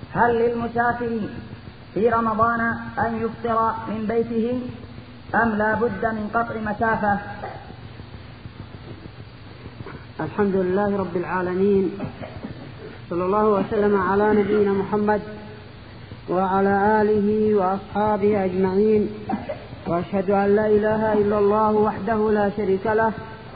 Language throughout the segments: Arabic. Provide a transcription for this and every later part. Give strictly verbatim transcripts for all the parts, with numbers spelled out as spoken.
هل للمسافر في رمضان أن يفطر من بيته أم لا بد من قطع مسافة؟ الحمد لله رب العالمين، صلى الله وسلم على نبينا محمد وعلى آله وأصحابه أجمعين، وأشهد أن لا إله إلا الله وحده لا شريك له،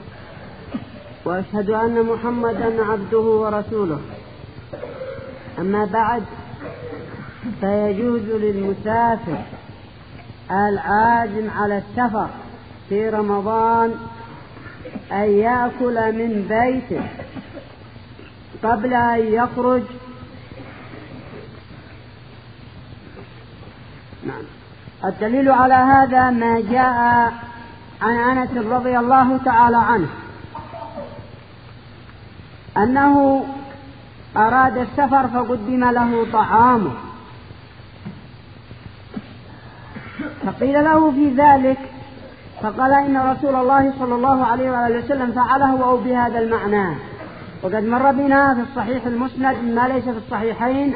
وأشهد أن محمدا عبده ورسوله. أما بعد، فيجوز للمسافر العازم على السفر في رمضان أن يأكل من بيته قبل أن يخرج. نعم. الدليل على هذا ما جاء عن أنس رضي الله تعالى عنه أنه أراد السفر فقدم له طعامه، فقيل له في ذلك فقال إن رسول الله صلى الله عليه وآله وسلم فعله أو بهذا المعنى. وقد مر بنا في الصحيح المسند ما ليس في الصحيحين.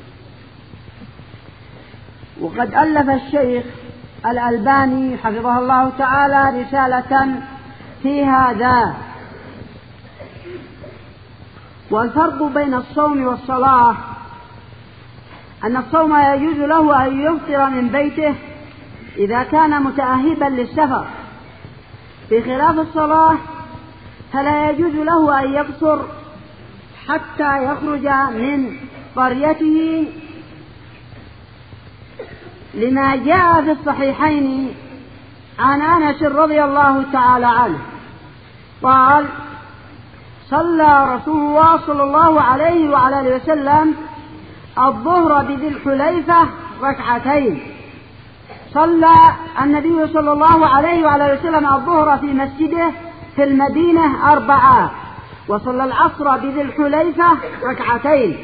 وقد ألف الشيخ الألباني حفظه الله تعالى رسالة في هذا. والفرق بين الصوم والصلاة أن الصوم يجوز له أن يفطر من بيته إذا كان متأهبا للسفر، بخلاف الصلاة فلا يجوز له أن يقصر حتى يخرج من قريته، لما جاء في الصحيحين عن أنس رضي الله تعالى عنه قال: صلى رسول الله صلى الله عليه وعلى آله وسلم الظهر بذي الحليفة ركعتين. صلى النبي صلى الله عليه وعلى آله وسلم الظهر في مسجده في المدينة أربعة، وصلى العصر بذي الحليفة ركعتين.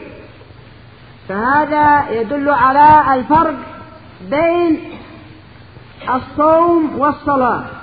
فهذا يدل على الفرق بين الصوم والصلاة.